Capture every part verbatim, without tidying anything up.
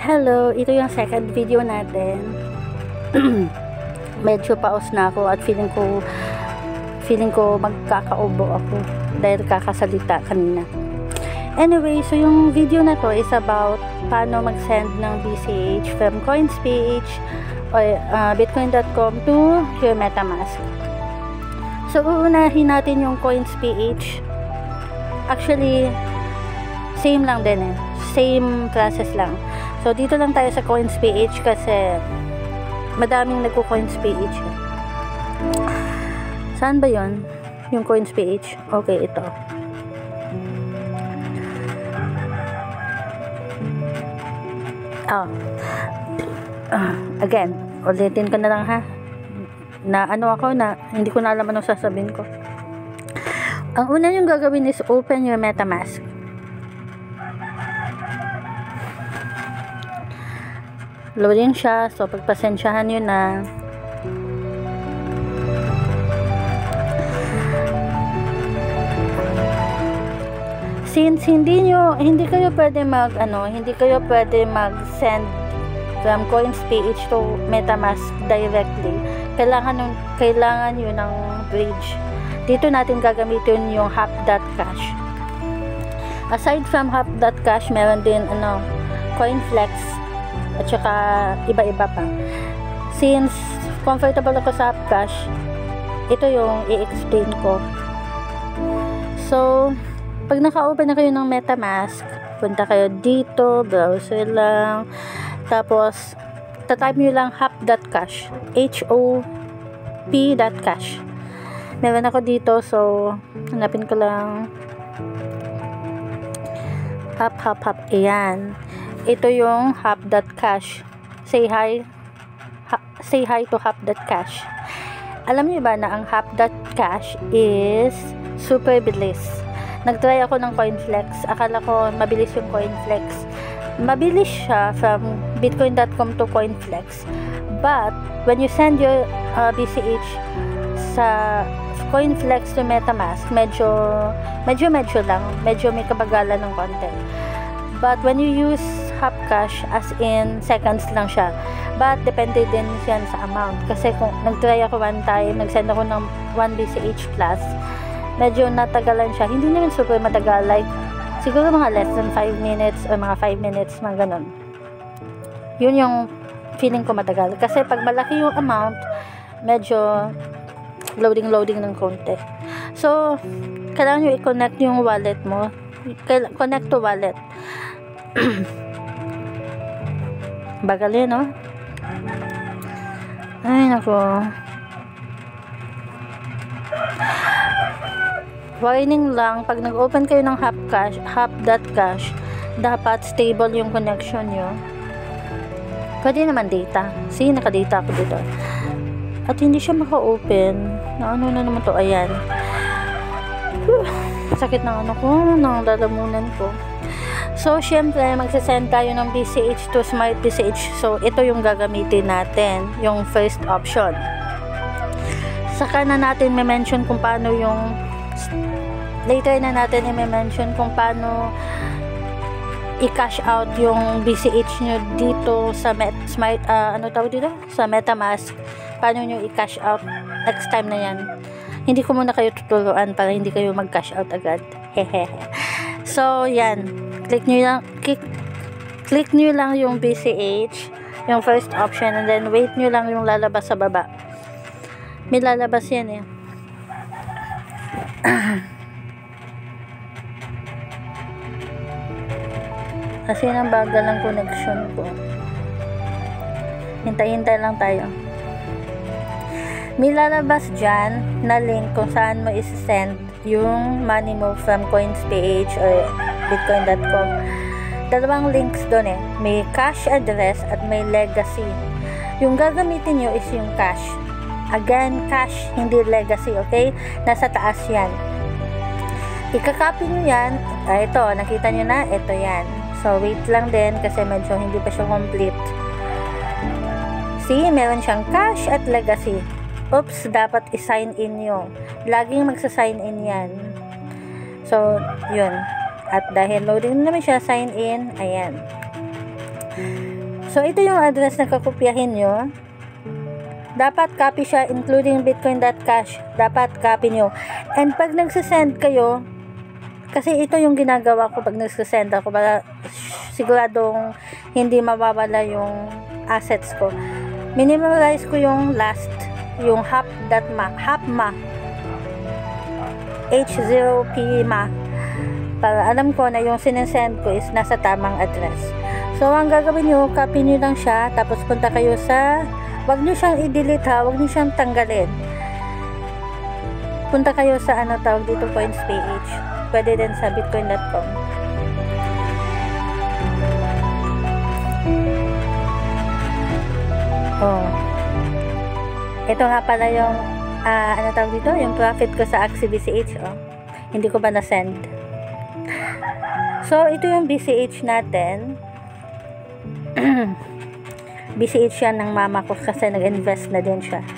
Hello, ito yung second video natin. Medyo paus na ako at feeling ko feeling ko magkakaubo ako dahil kakasalita kanina. Anyway, so yung video na to is about paano mag-send ng B C H from coinsph or uh, bitcoin dot com to your Metamask. So uunahin natin yung coinsph. Actually, same lang din eh. Same process lang. So, dito lang tayo sa coinsph kasi madaming nagko-coinsph. Saan ba yon? Yung coinsph? Okay, ito. Oh. Uh, again, ulitin ko na lang ha. Na ano ako na, hindi ko na alam anong sasabihin ko. Ang una yung gagawin is open your Metamask. Loading siya, so pagpasensyahan nyo na. Since hindi nyo, hindi kayo pwede mag ano, hindi kayo pwede mag-send from coinsph to Metamask directly. Kailangan nung kailangan nyo ng bridge. Dito natin gagamitin yung hop.cash. Aside from hop.cash, meron din ano, coinflex at saka iba-iba pa. Since comfortable ako sa Hopcash, ito yung i-explain ko. So, pag naka-open na kayo ng Metamask, punta kayo dito, browser lang, tapos tatype nyo lang hop.cash, H O P.cash. Meron ako dito, so hanapin ko lang hop, hop, hop, ayan. Ito yung hop.cash. Say hi. Ha, say hi to hop.cash. Alam niyo ba na ang hop.cash is super bilis. Nagtry ako ng coinflex. Akala ko mabilis yung coinflex. Mabilis siya from bitcoin dot com to coinflex. But when you send your uh, B C H sa coinflex to Metamask, medyo medyo medyo lang. Medyo may kabagalan ng konti. But when you use Hopcash, as in seconds lang siya. But depende din yan sa amount. Kasi kung nag-try ako one time, nag-send ako ng one B C H plus, medyo natagalan siya. Hindi naman super matagal. Like, siguro mga less than five minutes or mga five minutes, mga ganun. Yun yung feeling ko matagal. Kasi pag malaki yung amount, medyo loading-loading ng konti. So, kailangan nyo i-connect yung wallet mo. Connect to wallet. Bagal yun, no? Ay, nako. Warning lang, pag nag-open kayo ng Hopcash, hop.cash, dapat stable yung connection nyo. Pwede naman data. See, naka-data ako dito. At hindi siya maka-open. Na ano na naman to? Ayan. Whew. Sakit ng ano ko, ng lalamunan ko. So, syempre, magsasend tayo ng B C H to Smart B C H. So, ito yung gagamitin natin, yung first option. Saka na natin may-mention kung paano yung, later na natin i-mention kung paano i-cash out yung B C H nyo dito sa Met, Smart, uh, ano tawag dito? Sa Metamask. Paano nyo i-cash out next time na yan. Hindi ko muna kayo tuturuan para hindi kayo mag-cash out agad. Hehehe. So, yan. Click nyo lang, click, click nyo lang yung B C H, yung first option, and then wait nyo lang yung lalabas sa baba. May lalabas yan eh. Kasi nang bagal ng connection ko. Hintay-hintay lang tayo. May lalabas dyan na link kung saan mo isi-send yung money mo from coinsph or bitcoin dot com. Dalawang links doon eh. May cash address at may legacy. Yung gagamitin nyo is yung cash. Again, cash, hindi legacy, okay? Nasa taas yan. Ika-copy nyo yan. Ah, ito, nakita nyo na? Ito yan. So, wait lang din kasi medyo hindi pa siya complete. See, meron siyang cash at legacy. Oops, dapat i-sign in nyo. Laging magsa-sign in yan. So, yun. At dahil loading naman siya, sign in, ayan. So, ito yung address na kakopyahin nyo. Dapat copy siya, including bitcoin.cash. Dapat copy nyo. And pag nagsisend kayo, kasi ito yung ginagawa ko pag nagsisend ako para siguradong hindi mawawala yung assets ko. Minimalize ko yung last, yung hap.ma, hapma, H zero P ma, para alam ko na yung sinesend ko is nasa tamang address. So, ang gagawin nyo, copy nyo lang siya, tapos punta kayo sa, wag nyo siyang i-delete ha, wag nyo siyang tanggalin. Punta kayo sa, ano tawag dito, coinsph. Pwede din sa bitcoin dot com. Oh. Ito nga pala yung, uh, ano tawag dito, yung profit ko sa AxieBCH, oh. Hindi ko ba na-send? So, ito yung B C H natin. B C H yan ng mama ko kasi nag-invest na din siya.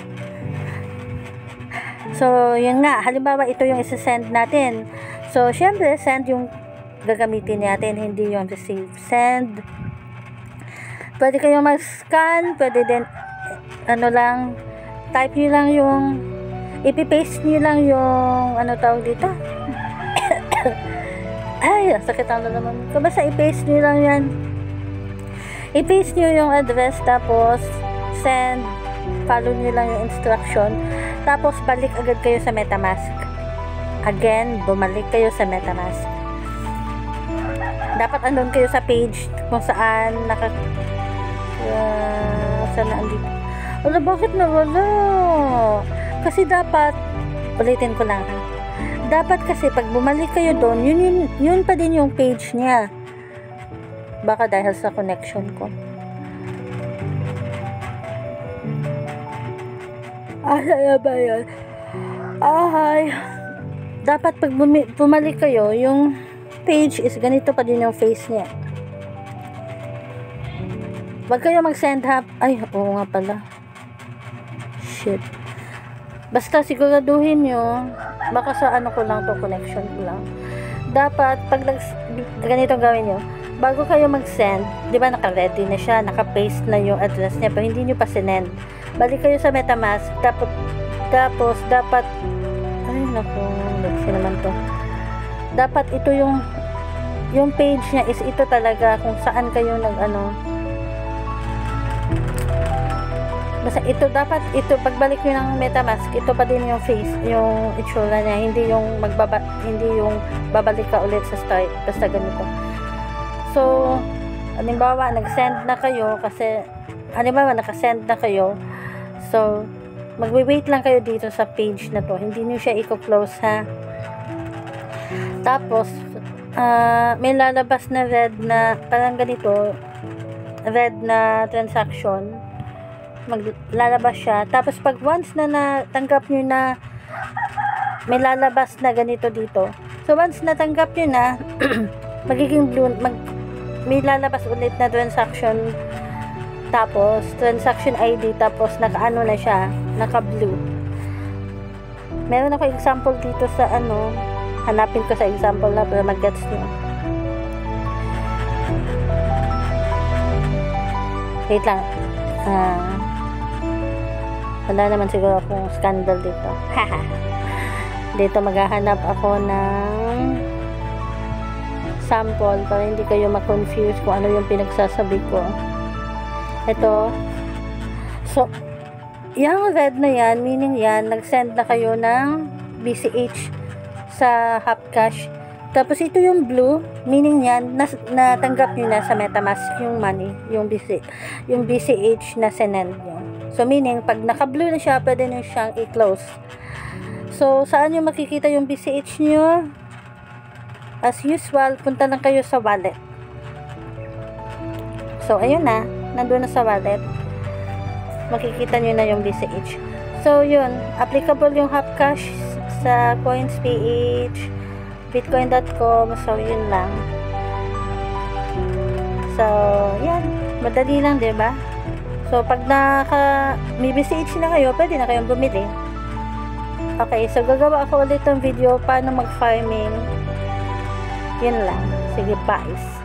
So, yun nga. Halimbawa, ito yung isa-send natin. So, syempre, send yung gagamitin natin, hindi yung receive. Send. Pwede kayong mag-scan. Pwede din, ano lang, type nyo lang yung, ipipaste nyo lang yung, ano tawag dito? Ay, sakit ang naman. So, basta i-paste nyo lang yan. I-paste nyo yung address, tapos send, follow nyo lang yung instruction, tapos balik agad kayo sa Metamask. Again, bumalik kayo sa Metamask. Dapat andun kayo sa page kung saan naka uh, saan na andito. Wala, bakit nawala? Kasi dapat, ulitin ko lang ha, dapat kasi pag bumalik kayo doon, yun, yun, yun pa din yung page niya. Baka dahil sa connection ko. Ah, ano ba yun? Ay, dapat pag bumalik kayo, yung page is ganito pa din yung face niya. Wag kayo mag-send hap. Ay, oo nga pala. Shit. Basta siguraduhin nyo, baka sa ano ko lang to, connection ko lang. Dapat, pag ganito gawin nyo, bago kayo mag-send, di ba naka-ready na siya, naka-paste na yung address niya, pero hindi nyo pa sinend. Balik kayo sa Metamask, tapos, tapos dapat, ay naku, let's see naman to. Dapat ito yung, yung page niya is ito talaga, kung saan kayo nag-ano. Basta ito, dapat ito, pagbalik nyo ng Metamask, ito pa din yung face, yung itsura niya, hindi yung magbaba, hindi yung babalik ka ulit sa start, basta ganito. So, halimbawa, nag-send na kayo kasi, halimbawa, nakasend na kayo. So, magwi-wait lang kayo dito sa page na to. Hindi nyo siya i-close ha. Tapos, uh, may lalabas na red na, parang ganito, red na transaction. Maglalabas siya. Tapos, pag once na natanggap nyo na, may lalabas na ganito dito. So, once natanggap nyo na, magiging blue, mag, may lalabas ulit na transaction, tapos transaction I D, tapos naka-ano na siya, naka-blue. Meron ako example dito sa ano, hanapin ko sa example na para mag-gets nyo. Wait lang. Uh, wala naman siguro akong scandal dito. Dito maghahanap ako ng sample para hindi kayo ma-confuse kung ano yung pinagsasabi ko. Ito. So, yung red na yan, meaning yan, nag-send na kayo ng B C H sa Hapcash. Tapos ito yung blue, meaning yan, nas, natanggap nyo na sa Metamask yung money, yung B C, yung B C H na sinend nyo. So, meaning, pag naka-blue na siya, pwede nyo siyang i-close. So, saan nyo makikita yung B C H nyo? As usual, punta lang kayo sa wallet. So, ayun na. Nandun na sa wallet. Makikita nyo na yung B C H. So, yun. Applicable yung Hapcash sa coinsph, bitcoin dot com. So, yun lang. So, yan. Madali lang, diba? So, pag naka, may B C H na kayo, pwede na kayong bumili. Okay, so gagawa ako ulit ng video paano mag-farming. Yun lang. Sige, bye.